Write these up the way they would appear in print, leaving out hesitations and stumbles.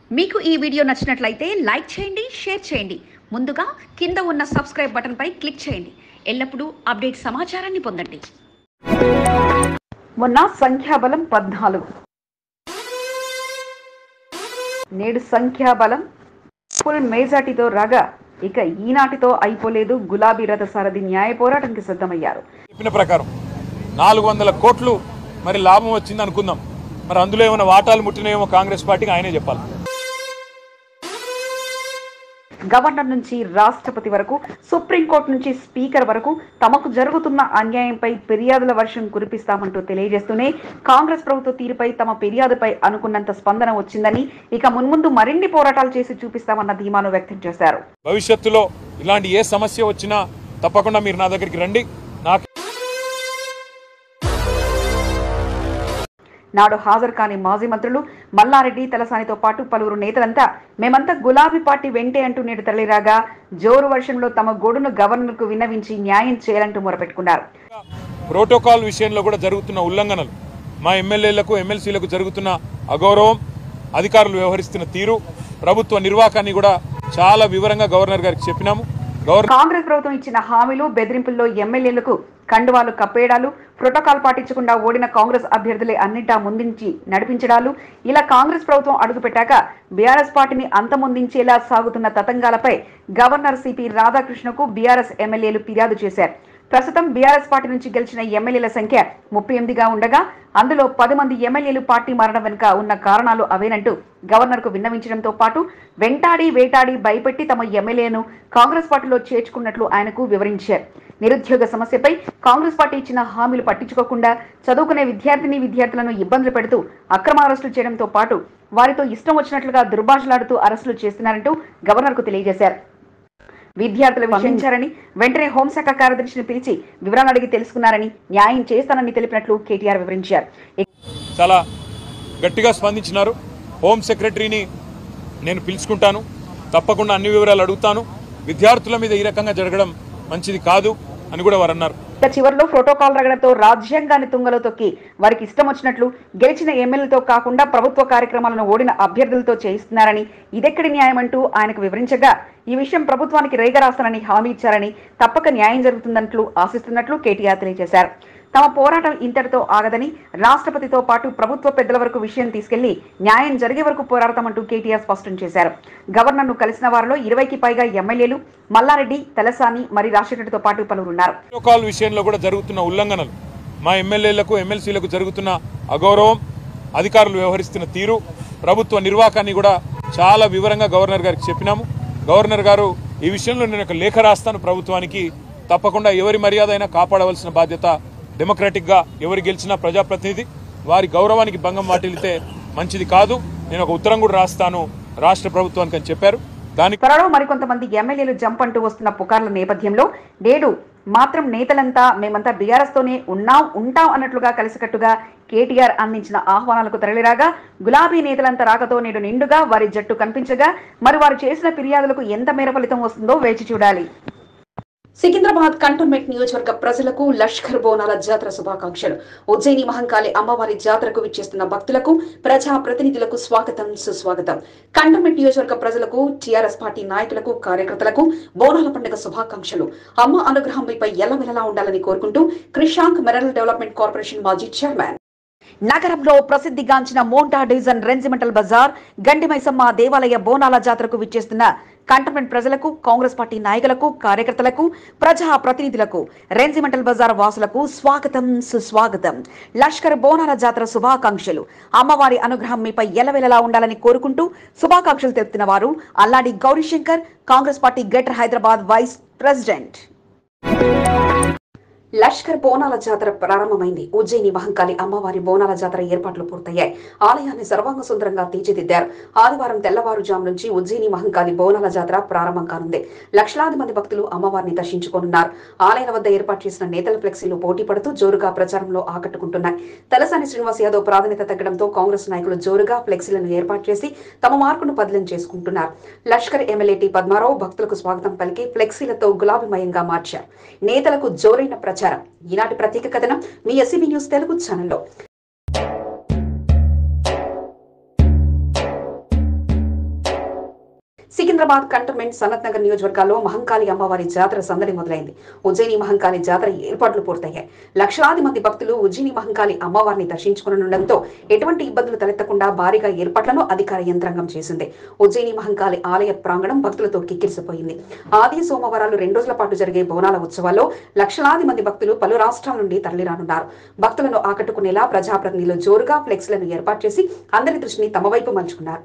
మీకు ఈ వీడియో నచ్చినట్లయితే లైక్ చేయండి, షేర్ చేయండి. ముందుగా కింద ఉన్న సబ్స్క్రైబ్ బటన్ పై క్లిక్ చేయండి. ఎల్లప్పుడూ అప్డేట్ సమాచారాన్ని పొందండి. మొన్న సంఖ్యాబలం 14, నేడు సంఖ్యాబలం ఫుల్ మెజార్టీతో రాగా ఇక ఈనాటితో అయిపోలేదు. గులాబీ రథ సారథి న్యాయ పోరాటానికి సిద్ధమయ్యారు. చెప్పిన ప్రకారం 400 కోట్లు మరి లాభం వచ్చింది అనుకుందాం. మరి అందులో ఏమైనా వాటాలు ముట్టినేమో కాంగ్రెస్ పార్టీకి ఆయనే చెప్పాలి. గవర్నర్ నుంచి రాష్ట్రపతి వరకు, సుప్రీంకోర్టు నుంచి స్పీకర్ వరకు తమకు జరుగుతున్న అన్యాయంపై ఫిర్యాదుల వర్షం కురిపిస్తామంటూ తెలియజేస్తూనే కాంగ్రెస్ ప్రభుత్వ తీరుపై తమ ఫిర్యాదుపై అనుకున్నంత స్పందన వచ్చిందని, ఇక మున్ముందు మరిన్ని పోరాటాలు చేసి చూపిస్తామన్న ధీమాను వ్యక్తం చేశారు. భవిష్యత్తులో ఇలాంటి ఏ సమస్య వచ్చినా తప్పకుండా మీరు నా దగ్గరికి రండి. నాడు హాజరు కాని మాజీ మంత్రులు మల్లారెడ్డి, తలసానితో పాటు పలువురు నేతలంతా మేమంతా గులాబీ పార్టీ వెంటే అంటూ నేడు తరలిరాగా జోరు వర్షంలో తమ గోడును గవర్నర్కు విన్నవించి న్యాయం చేయాలంటూ మొరపెట్టుకున్నారు. ప్రోటోకాల్ విషయంలో కూడా జరుగుతున్న ఉల్లంఘనలు, మా ఎమ్మెల్యేలకు ఎమ్మెల్సీలకు జరుగుతున్న అగౌరవం, అధికారులు వ్యవహరిస్తున్న తీరు, ప్రభుత్వ నిర్వాహకాన్ని కూడా చాలా వివరంగా గవర్నర్ గారికి చెప్పినాము. కాంగ్రెస్ ప్రభుత్వం ఇచ్చిన హామీలు, బెదిరింపుల్లో ఎమ్మెల్యేలకు కండువాలు కప్పేయడాలు, ప్రోటోకాల్ పాటించకుండా ఓడిన కాంగ్రెస్ అభ్యర్థులే అన్నింటా ముందుంచి నడిపించడాలు, ఇలా కాంగ్రెస్ ప్రభుత్వం అడుగుపెట్టాక బీఆర్ఎస్ పార్టీని అంతమొందించేలా సాగుతున్న తతంగాలపై గవర్నర్ సిపి రాధాకృష్ణకు బీఆర్ఎస్ ఎమ్మెల్యేలు ఫిర్యాదు చేశారు. ప్రస్తుతం బీఆర్ఎస్ పార్టీ నుంచి గెలిచిన ఎమ్మెల్యేల సంఖ్య 38గా ఉండగా అందులో 10 మంది ఎమ్మెల్యేలు పార్టీ మారడం వెనుక ఉన్న కారణాలు అవేనంటూ గవర్నర్కు విన్నవించడంతో పాటు వెంటాడి వేటాడి భయపెట్టి తమ ఎమ్మెల్యేను కాంగ్రెస్ పార్టీలో చేర్చుకున్నట్లు ఆయనకు వివరించారు. నిరుద్యోగ సమస్యపై కాంగ్రెస్ పార్టీ ఇచ్చిన హామీలు పట్టించుకోకుండా చదువుకునే విద్యార్థులను ఇబ్బందులు పెడుతూ అక్రమ అరెస్టులు చేయడంతో పాటు వారితో ఇష్టం వచ్చినట్లుగా దుర్భాషలాడుతూ అరెస్టులు చేస్తున్నారంటూ గవర్నర్కు తెలియజేశారు. విద్యార్థులు విమర్శించారని, వెంటనే హోంశాఖ కార్యదర్శిని పిలిచి వివరాలు అడిగి తెలుసుకున్నారని, న్యాయం చేస్తానని తెలిపినట్లు కేటీఆర్ వివరించారు. చాలా గట్టిగా స్పందించినారు. హోం సెక్రటరీని నేను పిలుచుకుంటాను, తప్పకుండా అన్ని వివరాలు అడుగుతాను. విద్యార్థుల మీద ఈ రకంగా జరగడం మంచిది కాదు అని కూడా వారు అన్నారు. చివరిలో ప్రోటోకాల్ రగడతో రాజ్యాంగాన్ని తుంగలో తొక్కి వారికి ఇష్టం వచ్చినట్లు గెలిచిన ఎమ్మెల్యేలతో కాకుండా ప్రభుత్వ కార్యక్రమాలను ఓడిన అభ్యర్థులతో చేయిస్తున్నారని, ఇదెక్కడి న్యాయం అంటూ ఆయనకు వివరించగా ఈ విషయం ప్రభుత్వానికి రేగ రాస్తానని హామీ ఇచ్చారని, తప్పక న్యాయం జరుగుతుందంటూ ఆశిస్తున్నట్లు కేటీఆర్ తెలియజేశారు. తమ పోరాటం ఇంతటితో ఆగదని, రాష్ట్రపతితో పాటు ప్రభుత్వ పెద్దల వరకు విషయం తీసుకెళ్లి న్యాయం జరిగే వరకు పోరాడతామంటూ కేటీఆర్ స్పష్టం చేశారు. గవర్నర్ను కలిసిన వారిలో 20కి పైగా ఎమ్మెల్యేలు, మల్లారెడ్డి, తలసాని, మరి రాజశేఖర్తో పాటు పలువురున్నారు. ప్రోటోకాల్ విషయంలో కూడా జరుగుతున్న ఉల్లంఘనలు, మా ఎమ్మెల్యేలకు ఎమ్మెల్సీలకు జరుగుతున్న అగౌరవం, అధికారులు వ్యవహరిస్తున్న తీరు, ప్రభుత్వ నిర్వాహకాన్ని కూడా చాలా వివరంగా గవర్నర్ గారికి చెప్పినాము. గవర్నర్ గారు ఈ విషయంలో నేను ఒక లేఖ రాస్తాను ప్రభుత్వానికి. తప్పకుండా ఎవరి మర్యాద అయినా కాపాడవలసిన బాధ్యత డెమోక్రాటిక్ గా ఎవరు గెలిచినా ప్రజాప్రతినిధి, వారి గౌరవానికి భంగం వాటిల్లితే మంచిది కాదు. నేను ఒక ఉత్తరం కూడా రాస్తాను రాష్ట్ర ప్రభుత్వానికి అని చెప్పారు. త్వరలో మరికొంతమంది ఎమ్మెల్యేలు జంప్ అంటూ వస్తున్న పుకార్ల నేపథ్యంలో నేడు మాత్రం నేతలంతా మేమంతా బీఆర్ఎస్ తోనే ఉంటాం అన్నట్లుగా కలిసికట్టుగా కేటీఆర్ అందించిన ఆహ్వానాలకు తరలిరాగా గులాబీ నేతలంతా రాకతో నేడు నిండుగా వారి జట్టు కనిపించగా మరి వారు చేసిన ఫిర్యాదులకు ఎంత మేర ఫలితం వస్తుందో వేచి చూడాలి. సికింద్రాబాద్ కంటోన్మెంట్ నియోజకవర్గ ప్రజలకు లష్కర్ బోనాల జాతర శుభాకాంక్షలు. ఉజ్జయిని మహంకాళి అమ్మవారి జాతరకు విచ్చేస్తున్న భక్తులకు, ప్రజా ప్రతినిధులకు స్వాగతం, సుస్వాగతం. కంటోన్మెంట్ నియోజకవర్గ ప్రజలకు, టీఆర్ఎస్ పార్టీ నాయకులకు, కార్యకర్తలకు బోనాల పండుగ శుభాకాంక్షలు. అమ్మ అనుగ్రహం మీపై ఎల్లవెల్లలా ఉండాలని కోరుకుంటూ క్రిషాంక్ మినరల్ డెవలప్మెంట్ కార్పొరేషన్ మాజీ చైర్మన్. నగరంలో ప్రసిద్ధిగాంచిన మోంటా డివిజన్ రెజిమెంటల్ బజార్ గండిమైసమ్మ దేవాలయ బోనాల జాతరకు విచ్చేస్తున్న కంటోన్మెంట్ ప్రజలకు, కాంగ్రెస్ పార్టీ నాయకులకు, కార్యకర్తలకు, ప్రజా ప్రతినిధులకు, రెజిమెంటల్ బజార్ వాసులకు స్వాగతం, సుస్వాగతం. లష్కర్ బోనాల జాతర శుభాకాంక్షలు. అమ్మవారి అనుగ్రహం మీపై ఎల్లవెల్లలా ఉండాలని కోరుకుంటూ శుభాకాంక్షలు తెలుపుతున్న వారు Alladi Gaurishankar, Congress party Greater Hyderabad vice president. Lashkar బోనాల జాతర ప్రారంభమైంది. ఉజ్జయిని మహంకాళి అమ్మవారి బోనాల జాతర ఏర్పాట్లు పూర్తయ్యాయి. ఆలయాన్ని సర్వాంగ సుందరంగా తీర్చిదిద్దారు. ఆదివారం తెల్లవారుజాము నుంచి ఉజ్జయిని మహంకాళి బోనాల జాతర ప్రారంభం కానుంది. లక్షలాది మంది భక్తులు అమ్మవారిని దర్శించుకోనున్నారు. ఆలయాల వద్ద ఏర్పాటు చేసిన నేతల ఫ్లెక్సీలు పోటీ పడుతూ జోరుగా ప్రచారంలో ఆకట్టుకుంటున్నాయి. తలసాని శ్రీనివాస్ యాదవ్ ప్రాధాన్యత తగ్గడంతో కాంగ్రెస్ నాయకులు జోరుగా ఫ్లెక్సీలను ఏర్పాటు చేసి తమ మార్కును బదిలీ చేసుకుంటున్నారు. లష్కర్ ఎమ్మెల్యే టి పద్మారావు భక్తులకు స్వాగతం పలికి ఫ్లెక్సీలతో గులాబీమయంగా మార్చారు. నేతలకు జోరైన ప్రచారం. ఈనాటి ప్రత్యేక కథనం మీ ఎస్సీబీ న్యూస్ తెలుగు ఛానల్లో. సికింద్రాబాద్ కంటోన్మెంట్ సనత్ నగర్ నియోజకవర్గాల్లో మహంకాళి అమ్మవారి జాతర సందడి మొదలైంది. ఉజ్జయిని మహంకాళి జాతర ఏర్పాట్లు పూర్తయ్యాయి. లక్షలాది మంది భక్తులు ఉజ్జయిని మహంకాళి అమ్మవారిని దర్శించుకునుండడంతో ఎటువంటి ఇబ్బందులు తలెత్తకుండా భారీగా ఏర్పాట్లను అధికార యంత్రాంగం చేసింది. ఉజ్జయిని మహంకాళి ఆలయ ప్రాంగణం భక్తులతో కిక్కిరిసిపోయింది. ఆది సోమవారాలు 2 రోజుల పాటు జరిగే బోనాల ఉత్సవాల్లో లక్షలాది మంది భక్తులు పలు రాష్ట్రాల నుండి తరలిరానున్నారు. భక్తులను ఆకట్టుకునేలా ప్రజాప్రతినిధులు జోరుగా ఫ్లెక్స్లను ఏర్పాటు చేసి అందరి దృష్టిని తమ వైపు మలుచుకున్నారు.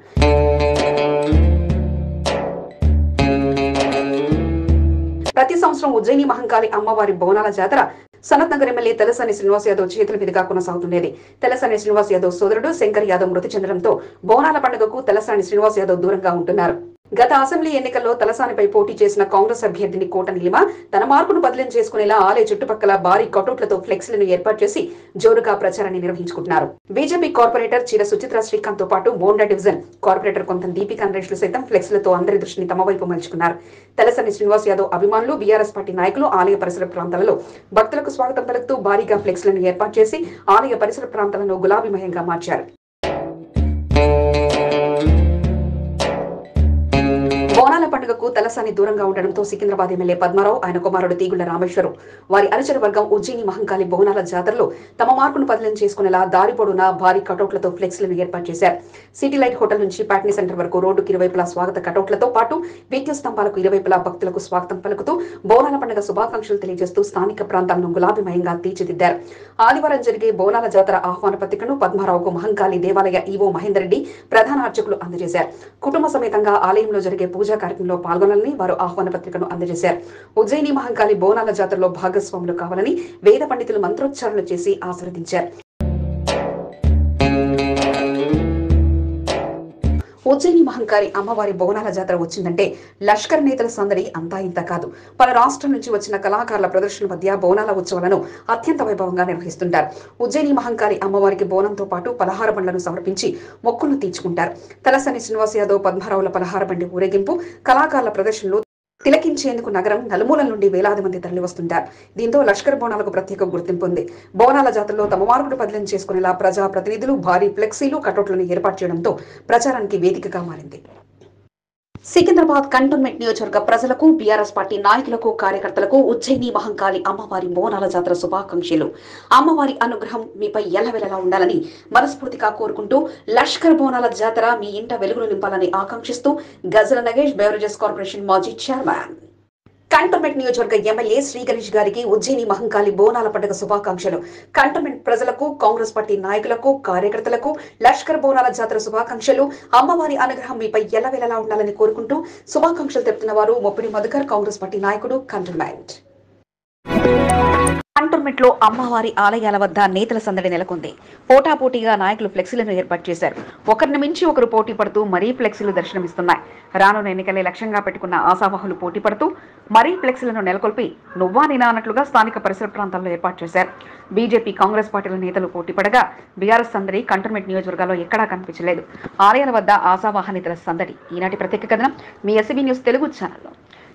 ప్రతి సంవత్సరం ఉజ్జయిని మహంకాళి అమ్మవారి బోనాల జాతర సనత్ నగర్ ఎమ్మెల్యే తెలసాని శ్రీనివాస్ యాదవ్ చేతుల మీదుగా కొనసాగుతుండేది. తెలసాని శ్రీనివాస్ యాదవ్ సోదరుడు శంకర్ యాదవ్ మృతి చెందడంతో బోనాల పండుగకు తెలసాని శ్రీనివాస్ యాదవ్ దూరంగా ఉంటున్నారు. గత అసెంబ్లీ ఎన్నికల్లో తలసానిపై పోటీ చేసిన కాంగ్రెస్ అభ్యర్థిని కోట నీలిమ తన మార్పును బదిలీ చేసుకునేలా ఆలయ చుట్టుపక్కల భారీ కటౌట్లతో ఫ్లెక్స్లను ఏర్పాటు చేసి జోరుగా ప్రచారాన్ని నిర్వహించుకుంటున్నారు. బీజేపీ కార్పొరేటర్ చీర సుచిత్ర శ్రీకాంత్ తో పాటు బోండా డివిజన్ కార్పొరేటర్ కొంత దీపికా నరేష్లు సైతం ఫ్లెక్స్లతో అందరి దృష్టిని తమ వైపు మలుచుకున్నారు. తెలసాని శ్రీనివాస్ యాదవ్ అభిమానులు, బీఆర్ఎస్ పార్టీ నాయకులు ఆలయ పరిసర ప్రాంతాలలో భక్తులకు స్వాగతం పలుకుతూ భారీగా ఫ్లెక్స్లను ఏర్పాటు చేసి ఆలయ పరిసర ప్రాంతాలను గులాబీమయంగా మార్చారు. బోనాల పండుగకు తలసాని దూరంగా ఉండడంతో సికింద్రాబాద్ ఎమ్మెల్యే పద్మారావు, ఆయన కుమారుడు తీగుళ్ల రామేశ్వరం, వారి అనుచర వర్గం ఉజ్జయిని మహంకాళి బోనాల జాతరలో తమ మార్పును బదిలీ చేసుకునేలా దారి పొడవునా భారీ కటౌట్లతో ఫ్లెక్స్లను ఏర్పాటు చేశారు. సిటీ లైట్ హోటల్ నుంచి ప్యాట్నీ సెంటర్ వరకు రోడ్డుకు ఇరువైపులా స్వాగత కటౌట్లతో పాటు విద్యుత్ స్తంభాలకు ఇరువైపులా భక్తులకు స్వాగతం పలుకుతూ బోనాల పండుగ శుభాకాంక్షలు తెలియజేస్తూ స్థానిక ప్రాంతాలను గులాబీమయంగా తీర్చిదిద్దారు. ఆదివారం జరిగే బోనాల జాతర ఆహ్వాన పత్రికను పద్మారావుకు మహంకాళి దేవాలయ ఈవో మహేందర్ రెడ్డి ప్రధాన అర్చకులు అందజేశారు. కుటుంబ సమేతంగా ఆలయంలో జరిగే పూజా కార్యక్రమంలో పాల్గొనాలని వారు ఆహ్వాన పత్రికను అందజేశారు. ఉజ్జయిని మహంకాళి బోనాల జాతరలో భాగస్వాములు కావాలని వేద పండితులు మంత్రోచ్చారణలు చేసి ఆశీర్వదించారు. ఉజ్జయిని మహంకాళి అమ్మవారి బోనాల జాతర వచ్చిందంటే లష్కర్ నేతల సందడి అంతా ఇంత కాదు. పలు రాష్ట్రాల నుంచి వచ్చిన కళాకారుల ప్రదర్శన మధ్య బోనాల ఉత్సవాలను అత్యంత వైభవంగా నిర్వహిస్తుంటారు. ఉజ్జయిని మహంకాళి అమ్మవారికి బోనంతో పాటు పలహార బండ్లను సమర్పించి మొక్కులు తీర్చుకుంటారు. తలసాని శ్రీనివాస్ యాదవ్, పద్మారావుల పలహార బండి ఊరేగింపు, కళాకారుల ప్రదర్శనలు తిలకించేందుకు నగరం నలుమూలల నుండి వేలాది మంది తరలి వస్తుంటారు. దీంతో లష్కర్ బోనాలకు ప్రత్యేక గుర్తింపు ఉంది. బోనాల జాతరలో తమ మార్పును బదిలీ చేసుకునేలా ప్రజా ప్రతినిధులు భారీ ఫ్లెక్సీలు, కటౌట్లను ఏర్పాటు చేయడంతో ప్రచారానికి వేదికగా మారింది. సికింద్రాబాద్ కంటోన్మెంట్ నియోజకవర్గ ప్రజలకు, బీఆర్ఎస్ పార్టీ నాయకులకు, కార్యకర్తలకు ఉజ్జయిని మహంకాళి అమ్మవారి బోనాల జాతర శుభాకాంక్షలు. అమ్మవారి అనుగ్రహం మీపై ఎల్లవెల్లలా ఉండాలని మనస్ఫూర్తిగా కోరుకుంటూ లష్కర్ బోనాల జాతర మీ ఇంట వెలుగులు నింపాలని ఆకాంక్షిస్తూ గజల నగేష్, బెవరేజెస్ కార్పొరేషన్ మాజీ చైర్మన్, కంటోన్మెంట్ నియోజకవర్గ ఎమ్మెల్యే శ్రీ గణేష్ గారికి ఉజ్జయిని మహంకాళి బోనాల పండుగ శుభాకాంక్షలు. కంటోన్మెంట్ ప్రజలకు, కాంగ్రెస్ పార్టీ నాయకులకు, కార్యకర్తలకు లష్కర్ బోనాల జాతర శుభాకాంక్షలు. అమ్మవారి అనుగ్రహం మీపై ఎల్లవేళలా ఉండాలని కోరుకుంటూ శుభాకాంక్షలు తెలుపుతున్న వారు మొప్పిడి మధుకర్, కాంగ్రెస్ పార్టీ నాయకుడు, కంటోన్మెంట్. కంటోన్మెంట్ లో అమ్మవారి ఆలయాల వద్ద నేతల సందడి నెలకొంది. పోటాపోటీగా నాయకులు ఫ్లెక్సీలను ఏర్పాటు చేశారు. ఒకరిని మించి ఒకరు పోటీ పడుతూ మరీ ఫ్లెక్సీలు దర్శనమిస్తున్నాయి. రానున్న ఎన్నికలే లక్ష్యంగా పెట్టుకున్న ఆశావాహులు పోటీ పడుతూ మరీ ఫ్లెక్సీలను నెలకొల్పి నువ్వా నేనా అన్నట్లుగా స్థానిక పరిసర ప్రాంతాల్లో ఏర్పాటు చేశారు. బీజేపీ, కాంగ్రెస్ పార్టీల నేతలు పోటీ పడగా బీఆర్ఎస్ సందడి కంటోన్మెంట్ నియోజకవర్గాల్లో ఎక్కడా కనిపించలేదు. ఆలయాల వద్ద ఆశావాహ నేతల సందడి. ఈనాటి ప్రత్యేక కథనం మీ ఎస్బీ న్యూస్ తెలుగు ఛానల్లో.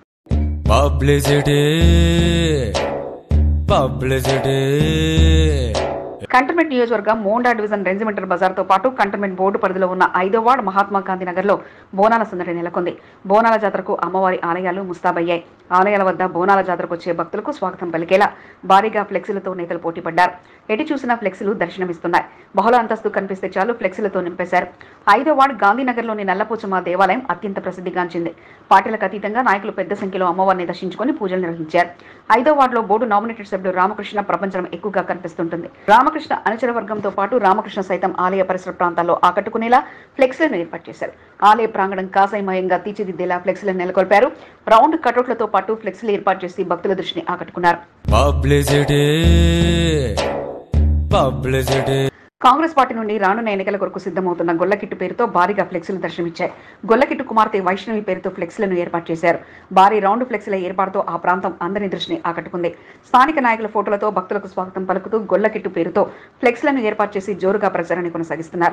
కంటోన్మెంట్ నియోజకవర్గం మోండా డివిజన్ రెజిమెంటల్ బజార్ తో పాటు కంటోన్మెంట్ బోర్డు పరిధిలో ఉన్న 5వ వార్డు మహాత్మా గాంధీ నగర్ లో బోనాల సందడి నెలకొంది. బోనాల జాతరకు అమ్మవారి ఆలయాలు ముస్తాబయ్యాయి. ఆలయాల వద్ద బోనాల జాతరకు వచ్చే భక్తులకు స్వాగతం పలికేలా భారీగా ఫ్లెక్సీలతో నేతలు పోటీ పడ్డారు. ఎటు చూసినా ఫ్లెక్సీలు దర్శనమిస్తున్నాయి. బహుళ అంతస్తు కనిపిస్తే చాలు ఫ్లెక్సీలతో నింపేశారు. 5వ వార్డు గాంధీనగర్లోని నల్లపోచమ్మ దేవాలయం అత్యంత ప్రసిద్ధిగాంచింది. పార్టీలకు అతీతంగా నాయకులు పెద్ద సంఖ్యలో అమ్మవారిని దర్శించుకుని పూజలు నిర్వహించారు. 5వ వార్డులో బోర్డు నామినేటెడ్ సభ్యుడు రామకృష్ణ ప్రపంచం ఎక్కువగా కనిపిస్తుంటుంది. రామకృష్ణ అనుచర వర్గంతో పాటు రామకృష్ణ సైతం ఆలయ పరిసర ప్రాంతాల్లో ఆకట్టుకునేలా ఫ్లెక్సీలను ఏర్పాటు చేశారు. ఆలయ ప్రాంగణం కాషాయమయంగా తీర్చిదిద్దేలా ఫ్లెక్సీలను నెలకొల్పారు. రౌండ్ కటౌట్లతో పాటు ఫ్లెక్సీలు ఏర్పాటు చేసి భక్తుల దృష్టిని ఆకట్టుకున్నారు. కాంగ్రెస్ పార్టీ నుండి రానున్న ఎన్నికల కొరకు సిద్ధమవుతున్న గొల్లకిట్టు పేరుతో భారీగా ఫ్లెక్సీలు దర్శనమిచ్చాయి. గొల్లకిట్టు కుమార్తె వైష్ణవి పేరుతో ఫ్లెక్సీలను ఏర్పాటు చేశారు. భారీ రౌండ్ ఫ్లెక్సీల ఏర్పాటుతో ఆ ప్రాంతం అందరి దృష్టిని ఆకట్టుకుంది. స్థానిక నాయకుల ఫోటోలతో భక్తులకు స్వాగతం పలుకుతూ గొల్లకిట్టు పేరుతో ఫ్లెక్సీలను ఏర్పాటు చేసి జోరుగా ప్రచారాన్ని కొనసాగిస్తున్నారు.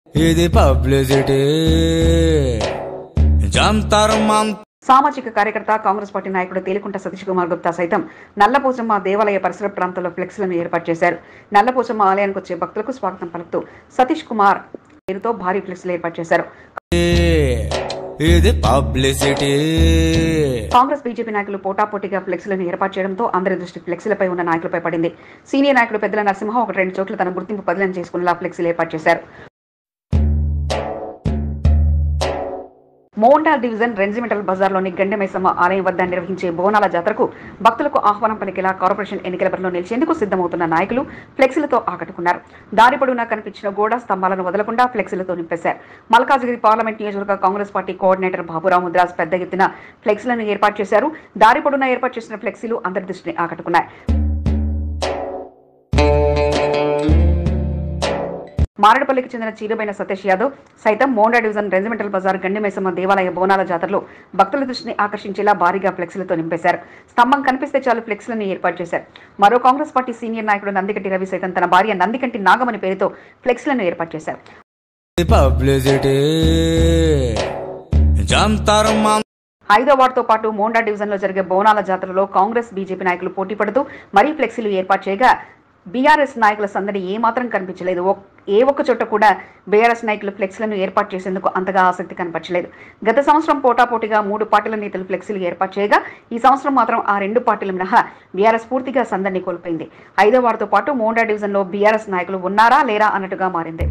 సామాజిక కార్యకర్త, కాంగ్రెస్ పార్టీ నాయకుడు తేలికుంట సతీష్ కుమార్ గుప్తా సైతం నల్లపోచమ్మ దేవాలయ పరిసర ప్రాంతాల్లో ఫ్లెక్సీలను ఏర్పాటు చేశారు. నల్లపోచమ్మ ఆలయానికి వచ్చే భక్తులకు స్వాగతం పలుకుతూ సతీష్ కుమార్ పేరుతో భారీ ఫ్లెక్సీలు ఏర్పాటు చేశారు. ఇది పబ్లిసిటీ. కాంగ్రెస్ బీజేపీ నాయకులు పోటాపోటీగా ఫ్లెక్సీలను ఏర్పాటు చేయడంతో అందరి దృష్టి ఫ్లెక్సీలపై ఉన్న నాయకులపై పడింది. సీనియర్ నాయకుడు పెద్దల నరసింహ 1-2 చోట్ల తన గుర్తింపు బదిలీ చేసుకునేలా ఫ్లెక్సీలు ఏర్పాటు చేశారు. మోండా డివిజన్ రెజిమెంటల్ బజార్లోని గండెమైసమ్మ ఆలయం వద్ద నిర్వహించే బోనాల జాతరకు భక్తులకు ఆహ్వానం పలికేలా కార్పొరేషన్ ఎన్నికల బరిలో నిలిచేందుకు సిద్ధమవుతున్న నాయకులు ఫ్లెక్సీలతో ఆకట్టుకున్నారు. దారి పొడవునా కనిపించిన గోడ స్తంభాలను వదలకుండా ఫ్లెక్సీలతో నింపేశారు. మల్కాజ్గిరి పార్లమెంట్ నియోజకవర్గ కాంగ్రెస్ పార్టీ కోఆర్డినేటర్ బాబురావు ముద్రాజ్ పెద్ద ఎత్తున ఫ్లెక్సీలను ఏర్పాటు చేశారు. దారి పొడవునా ఏర్పాటు చేసిన ఫ్లెక్సీలు అందరి దృష్టిని ఆకట్టుకున్నాయి. మారేడుపల్లికి చెందిన చీరబైన సతీష్ యాదవ్ సైతం మోండా డివిజన్ రెజిమెంటల్ బజార్ గండిమైసమ్మ దేవాలయ బోనాల జాతరలో భక్తుల దృష్టిని ఆకర్షించేలా భారీగా ఫ్లెక్సీలతో నింపేశారు. స్తంభం కనిపిస్తే చాలు ఫ్లెక్సీలను ఏర్పాటు చేశారు. మరో కాంగ్రెస్ పార్టీ సీనియర్ నాయకుడు నందికంటి రవి సైతం తన భార్య నందికంటి నాగమణి పేరుతో ఫ్లెక్సీలను ఏర్పాటు చేశారు. హైదరాబాద్తో పాటు మోండా డివిజన్ లో జరిగే బోనాల జాతరలో కాంగ్రెస్ బీజేపీ నాయకులు పోటీ పడుతూ మరీ ఫ్లెక్సీలు ఏర్పాటు చేయగా బీఆర్ఎస్ నాయకుల సందడి ఏమాత్రం కనిపించలేదు. ఏ ఒక్క చోట కూడా బీఆర్ఎస్ నాయకులు ఫ్లెక్సీలను ఏర్పాటు చేసేందుకు అంతగా ఆసక్తి కనపరచలేదు. గత సంవత్సరం పోటాపోటీగా 3 పార్టీల నేతలు ఫ్లెక్సీలు ఏర్పాటు చేయగా ఈ సంవత్సరం మాత్రం ఆ 2 పార్టీల మినహా బీఆర్ఎస్ పూర్తిగా సందడిని కోల్పోయింది. హైదరాబాద్తో పాటు మోండా డివిజన్లో బీఆర్ఎస్ నాయకులు ఉన్నారా లేరా అన్నట్టుగా మారింది.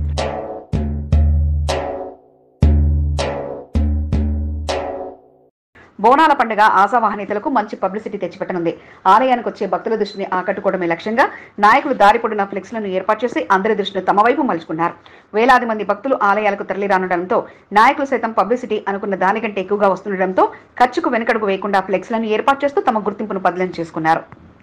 బోనాల పండుగ ఆశావాహనేతలకు మంచి పబ్లిసిటీ తెచ్చిపెట్టనుంది. ఆలయానికి వచ్చే భక్తుల దృష్టిని ఆకట్టుకోవడమే లక్ష్యంగా నాయకులు దారి పొడిన ఫ్లెక్స్లను ఏర్పాటు చేసి అందరి దృష్టిని తమ వైపు మలుచుకున్నారు. వేలాది మంది భక్తులు ఆలయాలకు తరలిరానుండడంతో నాయకులు సైతం పబ్లిసిటీ అనుకున్న దానికంటే ఎక్కువగా వస్తుండటంతో ఖర్చుకు వెనుకడుగు వేయకుండా ఫ్లెక్స్లను ఏర్పాటు చేస్తూ తమ గుర్తింపును బదిలీ చేసుకున్నారు.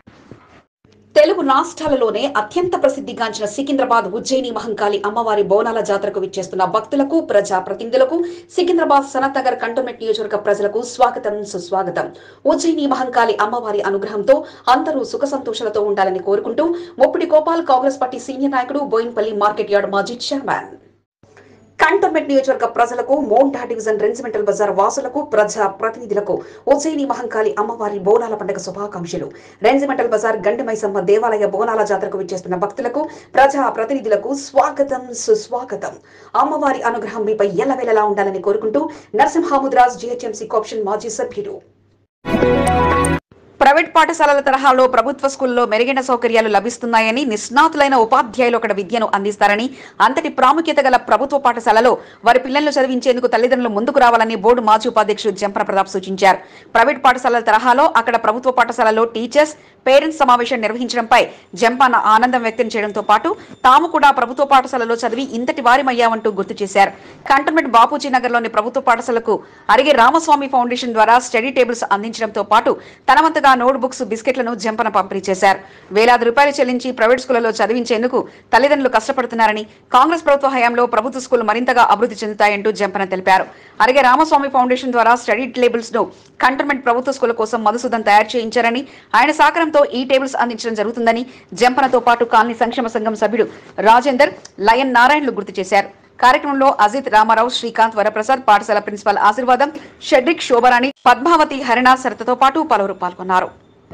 తెలుగు రాష్ట్రాలలోనే అత్యంత ప్రసిద్ధిగాంచిన సికింద్రాబాద్ ఉజ్జయిని మహంకాళి అమ్మవారి బోనాల జాతరకు విచ్చేస్తున్న భక్తులకు, ప్రజా ప్రతినిధులకు, సికింద్రాబాద్ సనత్ నగర్ కంటోన్మెంట్ నియోజకవర్గ ప్రజలకు స్వాగతం, సుస్వాగతం. ఉజ్జయిని మహంకాళి అమ్మవారి అనుగ్రహంతో అందరూ సుఖ సంతోషాలతో ఉండాలని కోరుకుంటూ ముప్పిడి గోపాల్ కాంగ్రెస్ పార్టీ సీనియర్ నాయకుడు, బోయిన్పల్లి మార్కెట్ యార్డ్ మాజీ చైర్మన్. కంటోన్మెంట్ నియోజకవర్గ ప్రజలకు, మోండా డివిజన్ రెజిమెంటల్ బజార్ వాసులకు, ప్రజా ప్రతినిధులకు ఉజ్జయిని మహంకాళి అమ్మవారి బోనాల పండుగ శుభాకాంక్షలు. రెజిమెంటల్ బజార్ గండిమైసమ్మ దేవాలయ బోనాల జాతరకు విచ్చేస్తున్న భక్తులకు, ప్రజా ప్రతినిధులకు స్వాగతం, సుస్వాగతం. అమ్మవారి అనుగ్రహం మీపై ఎల్లవేళలా ఉండాలని కోరుకుంటూ నరసింహముద్రాజ్ జీహెచ్ఎంసీ కోఆప్షన్ మాజీ సభ్యుడు. ప్రైవేట్ పాఠశాలల తరహాలో ప్రభుత్వ స్కూల్లో మెరుగైన సౌకర్యాలు లభిస్తున్నాయని, నిష్ణాతులైన ఉపాధ్యాయులు అక్కడ విద్యను అందిస్తారని, అంతటి ప్రాముఖ్యత గల ప్రభుత్వ పాఠశాలలో వారి పిల్లలను చదివించేందుకు తల్లిదండ్రులు ముందుకు రావాలని బోర్డు మాజీ ఉపాధ్యక్షుడు జంపన ప్రతాప్ సూచించారు. ప్రైవేట్ పాఠశాలల తరహాలో అక్కడ ప్రభుత్వ పాఠశాలలో టీచర్స్, పేరెంట్స్ సమావేశం నిర్వహించడంపై జంపన ఆనందం వ్యక్తం చేయడంతో పాటు తాము కూడా ప్రభుత్వ పాఠశాలలో చదివి ఇంతటి వారిమయ్యామంటూ గుర్తు చేశారు. కంటోన్మెంట్ బాపూజీ నగర్లోని ప్రభుత్వ పాఠశాలకు అరిగే రామస్వామి ఫౌండేషన్ ద్వారా స్టడీ టేబుల్స్ అందించడంతో పాటు తన వంతుగా నోట్ బుక్స్, బిస్కెట్లను జంపన పంపిణీ చేశారు. వేలాది రూపాయలు చెల్లించి ప్రైవేట్ స్కూళ్లలో చదివించేందుకు తల్లిదండ్రులు కష్టపడుతున్నారని, కాంగ్రెస్ ప్రభుత్వ హయాంలో ప్రభుత్వ స్కూళ్లు మరింతగా అభివృద్ధి చెందుతాయంటూ జంపన తెలిపారు. అరిగే రామస్వామి ఫౌండేషన్ ద్వారా స్టడీ టేబుల్స్ ను కంటోన్మెంట్ ప్రభుత్వ స్కూళ్ల కోసం మధుసూదన్ తయారు చేయించారని, ఆయన సహకారంతో ఈ టేబుల్స్ అందించడం జరుగుతుందని జంపనతో పాటు కాలనీ సంక్షేమ సంఘం సభ్యుడు రాజేందర్, లయన్ నారాయణలు గుర్తు చేశారు. కార్యక్రమంలో అజిత్, రామారావు, శ్రీకాంత్, వరప్రసాద్, పాఠశాల ప్రిన్సిపల్ ఆశీర్వాదం, షడ్రిక్, శోభరాణి, పద్మావతి, హరిణ, సరితతో పాటు పలువురు పాల్గొన్నారు.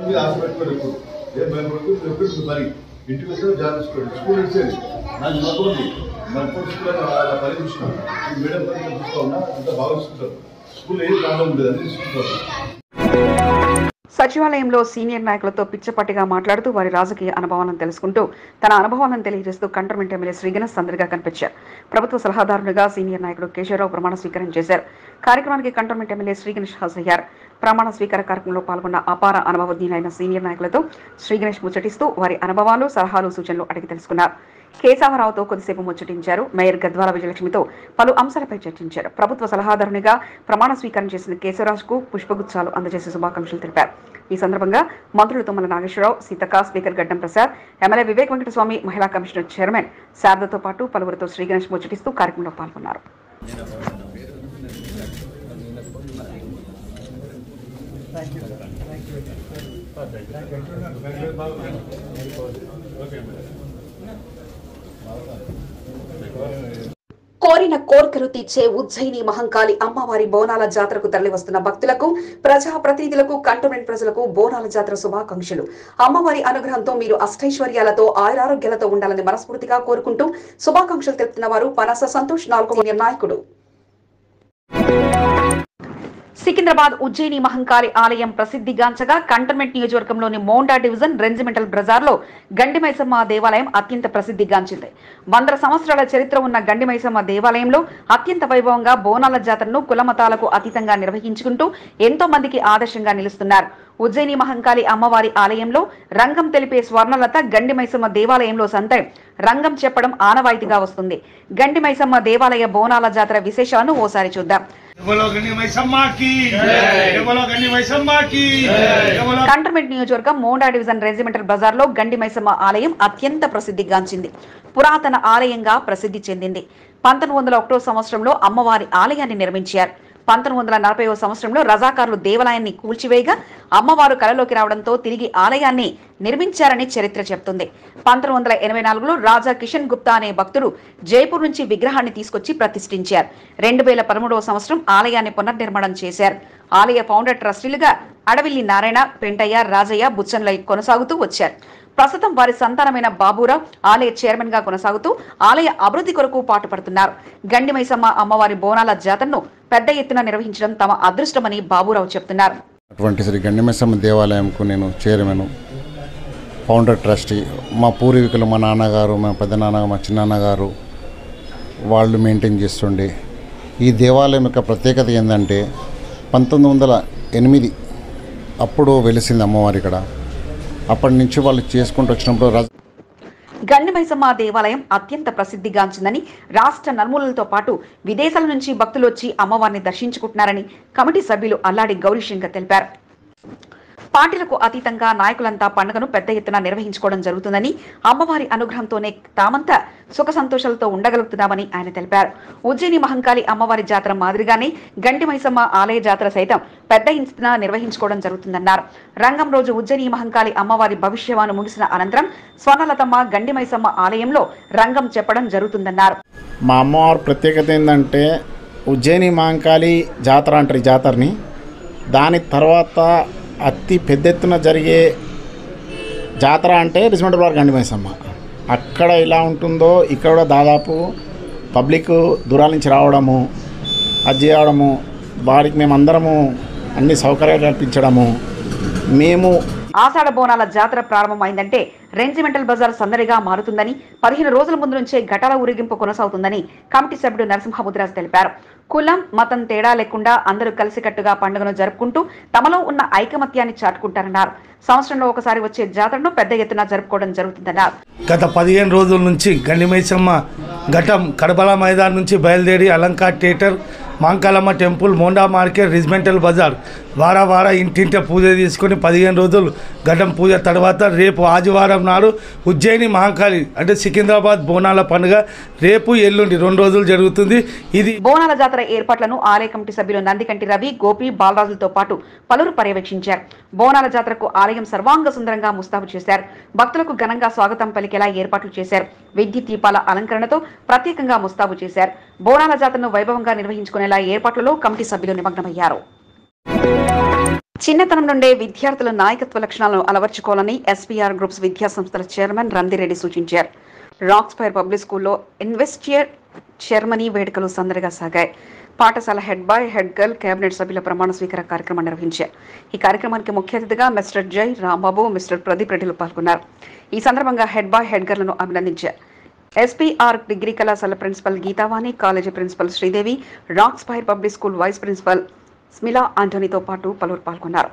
సచివాలయంలో సీనియర్ నాయకులతో పిచ్చపట్టిగా మాట్లాడుతూ వారి రాజకీయ అనుభవాలను తెలుసుకుంటూ తన అనుభవాలను తెలియజేస్తూ కంటోన్మెంట్ ఎమ్మెల్యే శ్రీగణేష్ సందడిగా కనిపించారు. ప్రభుత్వ సలహాదారునిగా సీనియర్ నాయకుడు కేశవరావు ప్రమాణ స్వీకారం చేశారు. కార్యక్రమానికి కంటోన్మెంట్ ఎమ్మెల్యే శ్రీగణేష్ హాజరయ్యారు. ప్రమాణ స్వీకార కార్యక్రమంలో పాల్గొన్న అపార అనుభవజ్ఞులైన సీనియర్ నాయకులతో శ్రీగణేష్ ముచ్చటిస్తూ వారి అనుభవాలు, సలహాలు, సూచనలు అడిగి తెలుసుకున్నారు. కేశవరావుతో కొద్దిసేపు ముచ్చటించారు. మేయర్ గద్వాల విజయలక్ష్మితో పలు అంశాలపై చర్చించారు. ప్రభుత్వ సలహాదారునిగా ప్రమాణ స్వీకారం చేసిన కేశవరాజ్కు పుష్పగుచ్చాలు అందజేసి శుభాకాంక్షలు తెలిపారు. ఈ సందర్భంగా మంత్రులు తుమ్మల నాగేశ్వరరావు, సీతక్క, స్పీకర్ గడ్డం ప్రసాద్, ఎమ్మెల్యే వివేక్ వెంకటస్వామి, మహిళా కమిషనర్ చైర్మన్ శారదతో పాటు పలువురితో శ్రీగణేష్ ముచ్చటిస్తూ కార్యక్రమంలో పాల్గొన్నారు. కోరిన కోరికలు తీర్చే ఉజ్జయిని మహంకాళి అమ్మవారి బోనాల జాతరకు తరలివస్తున్న భక్తులకు, ప్రజా ప్రతినిధులకు, కంటోన్మెంట్ ప్రజలకు బోనాల జాతర శుభాకాంక్షలు. అమ్మవారి అనుగ్రహంతో మీరు అష్టైశ్వర్యాలతో, ఆయురారోగ్యాలతో ఉండాలని మనస్ఫూర్తిగా కోరుకుంటూ శుభాకాంక్షలు తెలుపుతున్న వారు పనస సంతోష్, 4వ నాయకుడు. సికింద్రాబాద్ ఉజ్జయిని మహంకాళి ఆలయం ప్రసిద్ధిగాంచగా కంటోన్మెంట్ నియోజకవర్గంలోని మోండా డివిజన్ రెజిమెంటల్ బజార్లో గండిమైసమ్మ దేవాలయం అత్యంత ప్రసిద్ధిగాంచింది. 100 సంవత్సరాల చరిత్ర ఉన్న గండిమైసమ్మ దేవాలయంలో అత్యంత వైభవంగా బోనాల జాతరను కులమతాలకు అతీతంగా నిర్వహించుకుంటూ ఎంతో మందికి ఆదర్శంగా నిలుస్తున్నారు. ఉజ్జయిని మహంకాళి అమ్మవారి ఆలయంలో రంగం తెలిపే స్వర్ణలత గండిమైసమ్మ దేవాలయంలో సంతై రంగం చెప్పడం ఆనవాయితీగా వస్తుంది. గండిమైసమ్మ దేవాలయ బోనాల జాతర విశేషాలను ఓసారి చూద్దాం. కంటోన్మెంట్ నియోజకవర్గం మోండా డివిజన్ రెజిమెంటల్ బజార్ లో గండిమైసమ్మ ఆలయం అత్యంత ప్రసిద్ధిగాంచింది. పురాతన ఆలయంగా ప్రసిద్ధి చెందింది. 1901 సంవత్సరంలో అమ్మవారి ఆలయాన్ని నిర్మించారు. 1940వ సంవత్సరంలో రజాకారులు దేవాలయాన్ని కూల్చివేయగా అమ్మవారు కలలోకి రావడంతో తిరిగి ఆలయాన్ని నిర్మించారని చరిత్ర చెప్తుంది. 1984లో రాజా కిషన్ గుప్తా అనే భక్తుడు జైపూర్ నుంచి విగ్రహాన్ని తీసుకొచ్చి ప్రతిష్ఠించారు. 2013వ సంవత్సరం ఆలయాన్ని పునర్నిర్మాణం చేశారు. ఆలయ ఫౌండర్ ట్రస్టీలుగా అడవిల్లి నారాయణ, పెంటయ్య, రాజయ్య, బుచ్చన్లై కొనసాగుతూ వచ్చారు. ప్రస్తుతం వారి సంతానమైన బాబురావు ఆలయ చైర్మన్ గా కొనసాగుతూ ఆలయ అభివృద్ధి కొరకు పాటుపడుతున్నారు. గండిమైసమ్మ అమ్మవారి బోనాల జాతరను పెద్ద ఎత్తున నిర్వహించడం తమ అదృష్టమని బాబురావు చెప్తున్నారు. అటువంటి శ్రీ గండిమైసమ్మ దేవాలయంకు నేను చైర్మన్, ఫౌండర్ ట్రస్టీ. మా పూర్వీకులు, మా నాన్నగారు, మా పెద్దనాన్న, మా చిన్నాన్నగారు వాళ్ళు మెయింటైన్ చేస్తుండే ఈ దేవాలయం యొక్క ప్రత్యేకత ఏంటంటే 1908 అప్పుడు వెలిసింది అమ్మవారి ఇక్కడ. అప్పటి నుంచి వాళ్ళు చేసుకుంటూ వచ్చినప్పుడు గండిమైసమ్మ దేవాలయం అత్యంత ప్రసిద్ధిగాంచిందని, రాష్ట్ర నలుమూలలతో పాటు విదేశాల నుంచి భక్తులు వచ్చి అమ్మవారిని దర్శించుకుంటున్నారని కమిటీ సభ్యులు అల్లాడి గౌరీశంకర్ తెలిపారు. పార్టీలకు అతీతంగా నాయకులంతా పండుగను పెద్ద ఎత్తున నిర్వహించుకోవడం జరుగుతుందని, అమ్మవారి అనుగ్రహంతోనే తామంతా సుఖ సంతోషాలతో ఉండగలుగుతున్నామని ఆయన తెలిపారు. ఉజ్జయిని మహంకాళి అమ్మవారి జాతర మాదిరిగానే గండిమైసమ్మ ఆలయ జాతర సైతం పెద్ద ఎత్తున నిర్వహించుకోవడం జరుగుతుందన్నారు. రంగం రోజు ఉజ్జయిని మహంకాళి అమ్మవారి భవిష్యవాణి ముగిసిన అనంతరం స్వర్ణలతమ్మ గండిమైసమ్మ ఆలయంలో రంగం చెప్పడం జరుగుతుందన్నారు. మా అమ్మవారి ప్రత్యేకత ఏంటంటే ఉజ్జయిని మహంకాళి జాతర అంటారు. ఈ జాతరని దాని తర్వాత అతి పెద్ద ఎత్తున జరిగే జాతర అంటే రెజిమెంటల్ బజార్ గండిమైసమ్మ. అక్కడ ఇలా ఉంటుందో ఇక్కడ కూడా దాదాపు పబ్లిక్ దూరాల నుంచి రావడము, అది చేయడము, వారికి మేమందరము అన్ని సౌకర్యాలు కల్పించడము. మేము ఆషాఢ బోనాల జాతర ప్రారంభమైందంటే రెజిమెంటల్ బజార్ సందడిగా మారుతుందని, 15 రోజుల ముందు నుంచే ఘటాల ఊరేగింపు కొనసాగుతుందని కమిటీ సభ్యుడు నరసింహముద్రాజ్ తెలిపారు. కులం, మతం తేడా లేకుండా అందరూ కలిసికట్టుగా పండుగను జరుపుకుంటూ తమలో ఉన్న ఐకమత్యాన్ని చాటుకుంటారన్నారు. సంవత్సరంలో ఒకసారి వచ్చే జాతరను పెద్ద ఎత్తున జరుపుకోవడం జరుగుతుందన్నారు. గత 15 రోజుల నుంచి గండిమైసమ్మ ఘటం కడబల మైదాన్ నుంచి బయలుదేరి Alankar theatre, Mankalamma temple, Monda market, regimental Bazaar వార ఇంటింట పూజ తీసుకొని 15 రోజులు ఘటం పూజ తర్వాత రేపు ఆదివారం నాడు ఉజ్జయిని మహంకాళి అంటే సికింద్రాబాద్ బోనాల పండుగ రేపు ఎల్లుండి 2 రోజులు జరుగుతుంది. ఇది బోనాల జాతర ఏర్పాట్లను ఆలయ కమిటీ సభ్యులు నందికంటి రవి, గోపి, బాలరాజులతో పాటు పలువురు పర్యవేక్షించారు. బోనాల జాతరకు ఆలయం సర్వాంగ సుందరంగా ముస్తాబు చేశారు. భక్తులకు ఘనంగా స్వాగతం పలికేలా ఏర్పాట్లు చేశారు. విద్యుత్ దీపాల అలంకరణతో ప్రత్యేకంగా ముస్తాబు చేశారు. బోనాల జాతరను వైభవంగా నిర్వహించుకునేలా ఏర్పాట్లలో కమిటీ సభ్యులు నిమగ్నమయ్యారు. చిన్నతనం నుండే విద్యార్థుల నాయకత్వ లక్షణాలను అలవర్చుకోవాలని ఎస్పీఆర్ గ్రూప్స్ విద్యా సంస్థల చైర్మన్ రందిరెడ్డి సూచించారు. రాక్స్ ఫైర్ పబ్లిక్ స్కూల్లో ఇన్వెస్టియర్ చైర్మనీ వేడుకలు సందడిగా సాగాయి. పాఠశాల head boy, head girl, cabinet సభ్యుల ప్రమాణ స్వీకార కార్యక్రమం నిర్వహించారు. ఈ కార్యక్రమానికి ముఖ్య అతిథిగా మిస్టర్ జై, రాంబాబు, మిస్టర్ ప్రదీప్ రెడ్డిలు పాల్గొన్నారు. ఈ సందర్భంగా హెడ్ బాయ్, హెడ్ గర్లను అభినందించారు. ఎస్పీఆర్ డిగ్రీ కళాశాల principal Geetavani, college principal Sridevi, Rocks Fire public school vice principal Smila ఆంటోనీతో పాటు పలువురు పాల్గొన్నారు.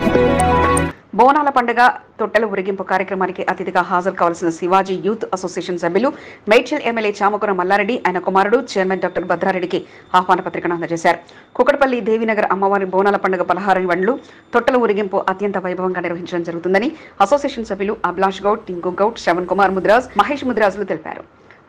బోనాల పండుగ తొట్టెల ఊరేగింపు కార్యక్రమానికి అతిథిగా హాజరు కావాల్సిన శివాజీ యూత్ అసోసియేషన్ సభ్యులు మేడ్చల్ ఎమ్మెల్యే చామకూర మల్లారెడ్డి, ఆయన కుమారుడు చైర్మన్ డాక్టర్ భద్రారెడ్డికి ఆహ్వాన పత్రికను అందజేశారు. కుకట్పల్లి దేవినగర్ అమ్మవారి బోనాల పండుగ పలహారం వండ్లు తొట్టెల ఊరేగింపు అత్యంత వైభవంగా నిర్వహించడం జరుగుతుందని అసోసియేషన్ సభ్యులు అభిలాష్ గౌడ్, టింకు గౌడ్, శ్రవణ్ కుమార్ ముద్రాజ్, మహేష్ ముద్రాజులు తెలిపారు.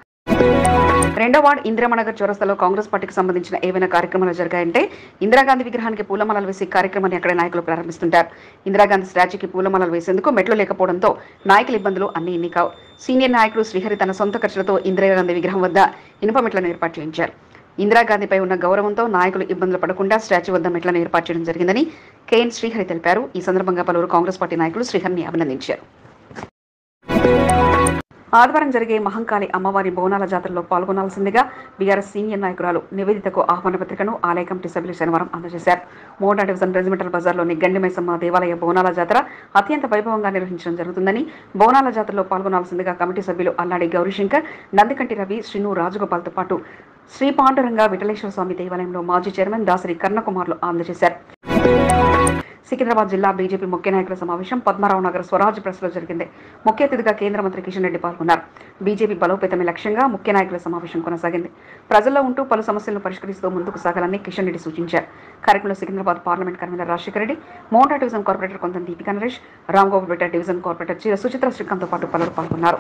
2వ వార్డు ఇందిరామనగర్ చౌరస్తాలో కాంగ్రెస్ పార్టీకి సంబంధించిన ఏవైనా కార్యక్రమాలు జరిగాయంటే ఇందిరాగాంధీ విగ్రహానికి పూలమాలలు వేసి కార్యక్రమాన్ని అక్కడ నాయకులు ప్రారంభిస్తుంటారు. ఇందిరాగాంధీ స్టాచ్యూకి పూలమాలలు వేసేందుకు మెట్లు లేకపోవడంతో నాయకుల ఇబ్బందులు అన్ని ఇన్ని కావు. సీనియర్ నాయకుడు శ్రీహరి తన సొంత ఖర్చులతో ఇందిరాగాంధీ విగ్రహం వద్ద ఇనుప మెట్లను ఏర్పాటు చేయించారు. ఇందిరాగాంధీపై ఉన్న గౌరవంతో నాయకులు ఇబ్బందులు పడకుండా స్టాచ్యూ వద్ద మెట్లను ఏర్పాటు చేయడం జరిగిందని కేఎన్ శ్రీహరి తెలిపారు. ఈ సందర్భంగా పలువురు కాంగ్రెస్ పార్టీ నాయకులు శ్రీహరిని అభినందించారు. ఆదివారం జరిగే మహంకాళి అమ్మవారి బోనాల జాతరలో పాల్గొనాల్సిందిగా బీఆర్ఎస్ సీనియర్ నాయకురాలు నివేదితకు ఆహ్వాన పత్రికను ఆలయ కమిటీ సభ్యులు శనివారం అందజేశారు. మోడా డివిజన్ రెజిమెంటల్ బజార్లోని గండిమైసమ్మ దేవాలయ బోనాల జాతర అత్యంత వైభవంగా నిర్వహించడం జరుగుతుందని, బోనాల జాతరలో పాల్గొనాల్సిందిగా కమిటీ సభ్యులు అల్లాడి గౌరీశంకర్, నందికంటి రవి, శ్రీను రాజగోపాల్తో పాటు శ్రీ పాండురంగ విఠలేశ్వర స్వామి దేవాలయంలో మాజీ చైర్మన్ దాసరి కర్ణకుమార్లు అందజేశారు. సికింద్రాబాద్ జిల్లా బీజేపీ ముఖ్య నాయకుల సమావేశం పద్మారావు నగర్ స్వరాజ్ ప్రెస్లో జరిగింది. ముఖ్య అతిథిగా కేంద్ర మంత్రి కిషన్ రెడ్డి పాల్గొన్నారు. బీజేపీ బలోపేతమే లక్ష్యంగా ముఖ్య నాయకుల సమావేశం కొనసాగింది. ప్రజల్లో ఉంటూ పలు సమస్యలను పరిష్కరిస్తూ ముందుకు సాగాలని కిషన్ రెడ్డి సూచించారు. కార్యక్రమంలో Secunderabad parliament convener Rajasekhara Reddy, Monda division corporator Kontham Deepika Naresh, Ramgopet division corporator Suchitra శ్రీకాంత్తో పాటు పలువురు పాల్గొన్నారు.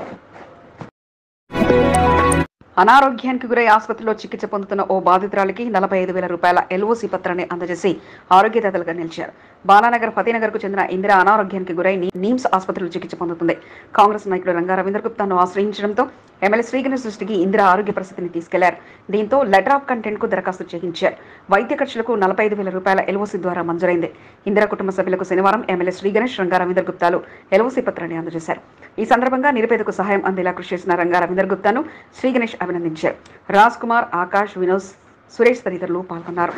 అనారోగ్యానికి గురై ఆసుపత్రిలో చికిత్స పొందుతున్న ఓ బాధితురాలికి 45,000 రూపాయల ఎల్ఓసి పత్రాన్ని అందజేసి ఆరోగ్యదాతలుగా నిలిచారు. బాలానగర్ ఫతేనగర్కు చెందిన ఇందిరా అనారోగ్యానికి గురై నీమ్స్ ఆసుపత్రిలో చికిత్స పొందుతుంది. కాంగ్రెస్ నాయకుడు రంగా రవీంద్ర గుప్తాను ఆశ్రయించడంతో ఎమ్మెల్యే శ్రీగణేష్ దృష్టికి ఇందిరా ఆరోగ్య పరిస్థితిని తీసుకెళ్లారు. దీంతో లెటర్ ఆఫ్ కంటెంట్ కు దరఖాస్తు చేయించారు. వైద్య ఖర్చులకు 45,000 రూపాయల ఎల్ఓసి ద్వారా మంజూరైంది. ఇందిరా కుటుంబ సభ్యులకు శనివారం ఎమ్మెల్యే శ్రీగణేష్, రంగా రవీంద్ర గుప్తాలు ఎల్ఓసి పత్రాన్ని అందజేశారు. ఈ సందర్భంగా నిరుపేదకు సహాయం అందేలా కృషి చేసిన రంగా రవీంద్ర గుప్తాను శ్రీగణేష్ అభినందించారు. రాజ్ కుమార్, ఆకాష్, వినోద్, సురేష్ తదితరులు పాల్గొన్నారు.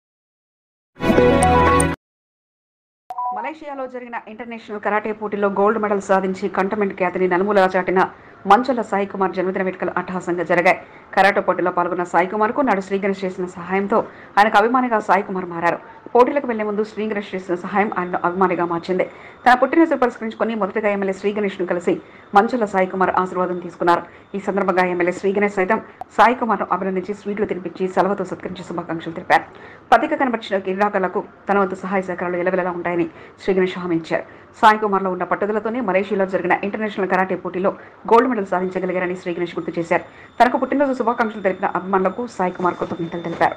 మలేషియాలో జరిగిన ఇంటర్నేషనల్ కరాటే పోటీలో గోల్డ్ మెడల్ సాధించి కంటోన్మెంట్ ఖ్యాతిని నలుమూలలా చాటిన మంచుల సాయి కుమార్ జన్మదిన వేడుకలు అట్టహాసంగా జరిగాయి. కరాటే పోటీలో పాల్గొన్న సాయి కుమార్ కు నాడు శ్రీగణేష్ చేసిన సహాయంతో ఆయనకు అభిమానిగా సాయి కుమార్ మారారు. పోటీలకు వెళ్లే ముందు శ్రీగణేష్ చేసిన సహాయం ఆయనను అభిమానిగా మార్చింది. తన పుట్టినరోజు పురస్కరించుకుని మొదటగా ఎమ్మెల్యే శ్రీగణేష్ ను కలిసి మంచుల సాయి కుమార్ ఆశీర్వాదం తీసుకున్నారు. ఈ సందర్భంగా ఎమ్మెల్యే శ్రీగణేష్ సైతం సాయి కుమార్ ను అభినందించి స్వీట్లు తినిపించి సెలవుతో సత్కరించి శుభాకాంక్షలు తెలిపారు. పథక కనబర్చిన క్రీడాకారులకు తన వంతు సహాయ సహకారాలు ఎలవెలలా ఉంటాయని శ్రీగణేష్ హామీ ఇచ్చారు. సాయి కుమార్లో ఉన్న పట్టుదలతోనే మలేషియాలో జరిగిన ఇంటర్నేషనల్ కరాటే పోటీలో గోల్డ్ మెడల్ సాధించగలిగారని శ్రీగణేష్ గుర్తు చేశారు. తనకు పుట్టినరోజు శుభాకాంక్షలు తెలిపిన అభిమానులకు సాయి కుమార్ కృతజ్ఞతలు తెలిపారు.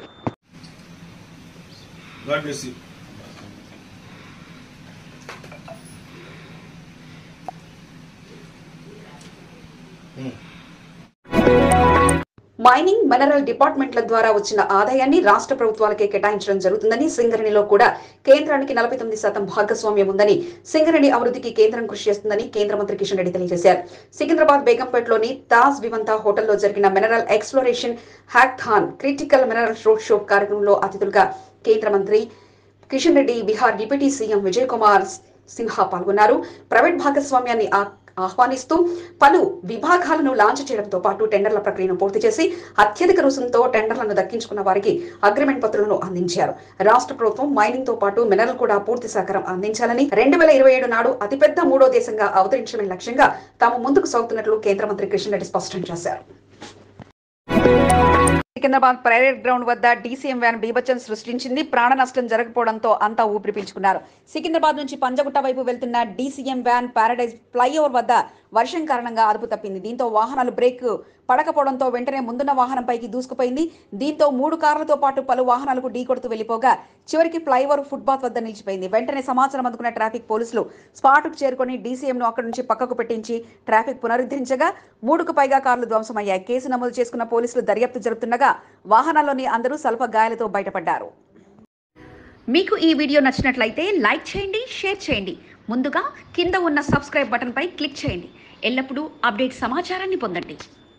మైనింగ్, మినరల్ డిపార్ట్మెంట్ల ద్వారా వచ్చిన ఆదాయాన్ని రాష్ట్ర ప్రభుత్వాలకే కేటాయించడం జరుగుతుందని, సింగరేణిలో కూడా కేంద్రానికి 49% భాగస్వామ్యం ఉందని, సింగరేణి అభివృద్ధికి కేంద్రం కృషి చేస్తుందని కేంద్ర మంత్రి కిషన్ రెడ్డి తెలియజేశారు. సికింద్రాబాద్ బేగంపేటలోని తాజ్ వివంతా హోటల్లో జరిగిన mineral exploration hackathon critical mineral road show కార్యక్రమంలో అతిథులుగా కేంద్ర మంత్రి కిషన్ రెడ్డి, బీహార్ డిప్యూటీ సీఎం విజయ్ కుమార్ సిన్హా పాల్గొన్నారు. ప్రైవేట్ భాగస్వామ్యాన్ని ఆహ్వానిస్తూ పలు విభాగాలను లాంచ్ చేయడంతో పాటు టెండర్ల ప్రక్రియను పూర్తి చేసి అత్యధిక రుసుంతో టెండర్లను దక్కించుకున్న వారికి అగ్రిమెంట్ పత్రాలను అందించారు. రాష్ట్ర ప్రభుత్వం మైనింగ్ తో పాటు మినరల్ కూడా పూర్తి సహకారం అందించాలని 2027 నాడు అతిపెద్ద 3వ దేశంగా అవతరించడమే లక్ష్యంగా తాము ముందుకు సాగుతున్నట్లు కేంద్ర మంత్రి కిషన్ రెడ్డి స్పష్టం చేశారు. సికింద్రాబాద్ పరేడ్ గ్రౌండ్ వద్ద డీసీఎం వ్యాన్ బీభత్సం సృష్టించింది. ప్రాణ నష్టం జరగకపోవడంతో అంతా ఊపిరి పీల్చుకున్నారు. సికింద్రాబాద్ నుంచి పంజగుట్ట వైపు వెళ్తున్న డీసీఎం వ్యాన్ పారడైజ్ ఫ్లైఓవర్ వద్ద వర్షం కారణంగా అదుపు తప్పింది. దీంతో వాహనాలు బ్రేక్ పడకపోవడంతో వెంటనే ముందున్న వాహనంపైకి దూసుకుపోయింది. దీంతో 3 కార్లతో పాటు పలు వాహనాలకు ఢీకొడుతూ వెళ్లిపోగా చివరికి ఫ్లైఓవర్ ఫుట్పాత్ వద్ద నిలిచిపోయింది. వెంటనే సమాచారం అందుకున్న ట్రాఫిక్ పోలీసులు స్పాట్కు చేరుకుని డీసీఎంను అక్కడి నుంచి పక్కకు పెట్టించి ట్రాఫిక్ పునరుద్ధరించగా 3కు పైగా కార్లు ధ్వంసమయ్యాయి. కేసు నమోదు చేసుకున్న పోలీసులు దర్యాప్తు జరుపుతుండగా వాహనాల్లోని అందరూ స్వల్ప గాయాలతో బయటపడ్డారు. మీకు ఈ వీడియో నచ్చినట్లయితే లైక్ చేయండి, షేర్ చేయండి. ముందుగా కింద ఉన్న సబ్స్క్రైబ్ బటన్పై క్లిక్ చేయండి. ఎల్లప్పుడూ అప్డేట్ సమాచారాన్ని పొందండి.